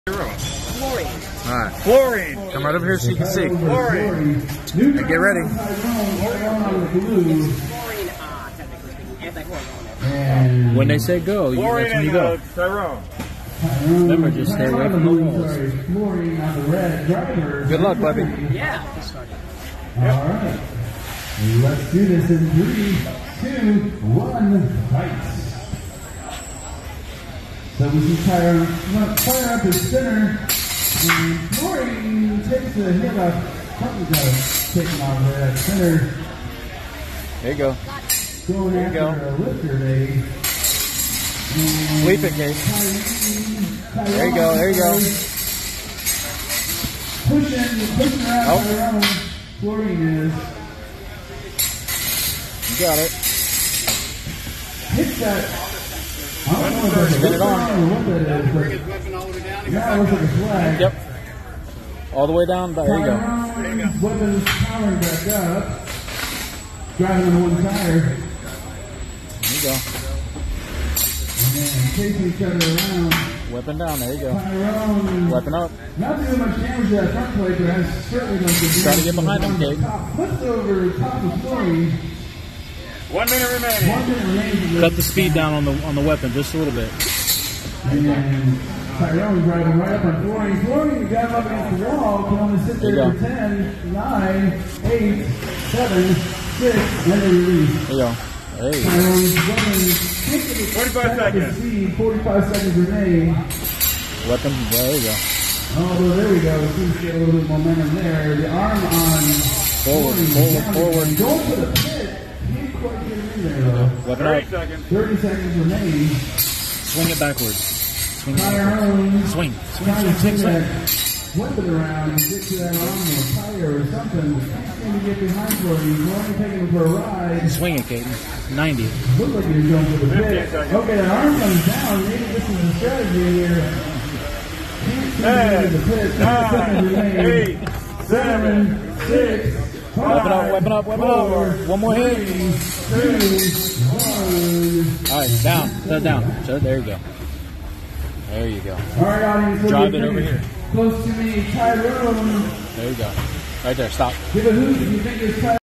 Fluorine. Alright. Fluorine. Come right over here so you can see. Fluorine. Hey, get ready. Fluorine, technically speaking, anti-hormone. When they say go, that's when you go. Tyrone. Remember, just stay away from the walls. Good luck, Bubby. Yeah. Alright. Let's do this in 3, 2, 1, fight. So we see Tyrone fire up his center, and Fluorine takes a hit off. Something's got to take him off that center. There you go. Going There you after a lifter, maybe. Sweep it, Kate. There you go, there you go. Pushing around Tyrone. Fluorine is. You got it. Hit that. Spin it on. Yeah, it looks like a flag. Yep. All the way down. There you go. Weapons powering back up. Driving on one tire. There you go. And chasing each other around. Weapon down. There you go. Tyrone. Weapon up. Not doing much damage to that front plate, but that's certainly going to do. Try to get behind him, Kate. Flips over top of Fluorine. 1 minute remaining. 1 minute remaining. Cut the speed down on the weapon just a little bit. And Tyrone driving right up on Fluorine. Fluorine got him up against the wall. Can only sit there for 10, 9, 8, 7, 6, and then release. There you go. Hey. Tyrone's weapon 45 seconds. Speed, 45 seconds remain. Weapon. Well, there you go. Oh, well, there we go. Seems to get a little bit of momentum there. The arm on Forward. Going to the pit. Can't quite get him in there, though. Weapon 30 up. seconds. 30 seconds remain. Swing it backwards. Swing it backwards. Tyrone Swing. trying to swing that weapon around and get to that arm or tire or something. Can't seem to get behind for you. You're only taking him for a ride. Swing it, Caden. 90. Looks like you're going for the pit. Okay, the arm comes down. Maybe this is a strategy here. Can't seem to get to the pit. 30 seconds remain. 8, 7, 6, 5, Weapon up. 4, One more hit. 3, 2, 1. Alright, down. Set it down. So there you go. There you go. All right, audience. Drive it over here. Close to me, Tyrone. There you go. Right there. Stop. Give a hoot if you think it's Tyrone.